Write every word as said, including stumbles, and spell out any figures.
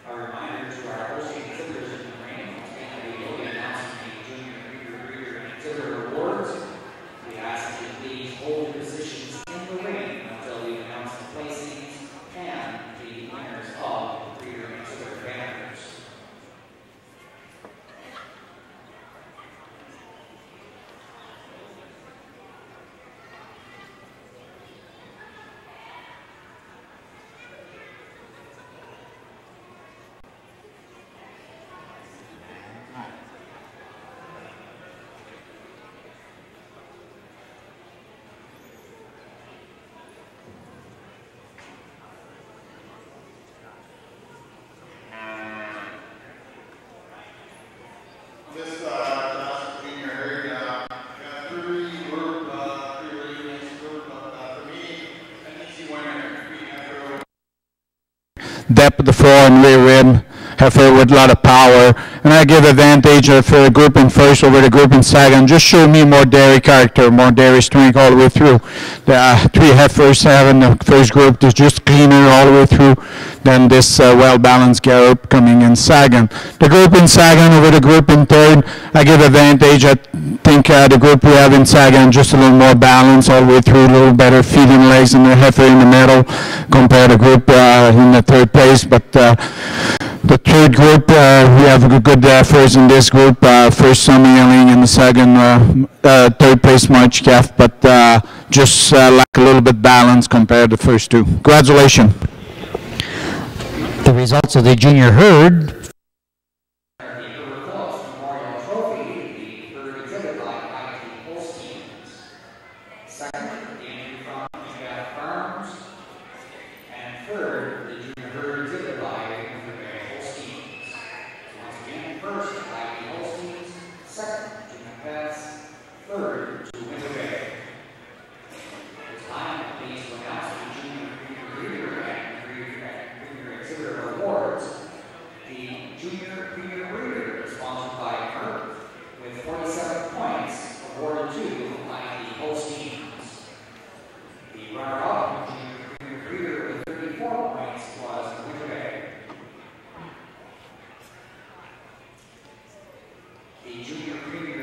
A reminder to our hosting exhibitors in the ring, we will be announcing the Junior Breeder Breeder and Exhibitor Awards. We ask that you please hold your positions in the ring until we announce the placings and the winners of the Breeder and Exhibitor banners. This uh, junior herd, uh, got three group, uh, three really nice group, but uh, for me, an easy winner. Depth of the floor and rear rib, heifer with a lot of power, and I give advantage uh, for the group in first over the group in second. Just show me more dairy character, more dairy strength all the way through. The uh, three heifers having the first group is just cleaner all the way through than this uh, well-balanced group coming in second. The group in second over the group in third, I give advantage. I think uh, the group we have in second just a little more balance all the way through, a little better feeding legs in the heifer in the middle compared to group uh, in the third place. But uh, the third group, uh, we have a good efforts in this group. Uh, first Summer Yelling in the second, uh, uh, third place March Calf, but uh, just uh, lack a little bit balance compared to the first two. Congratulations. The results of the junior herd. The Junior Breeder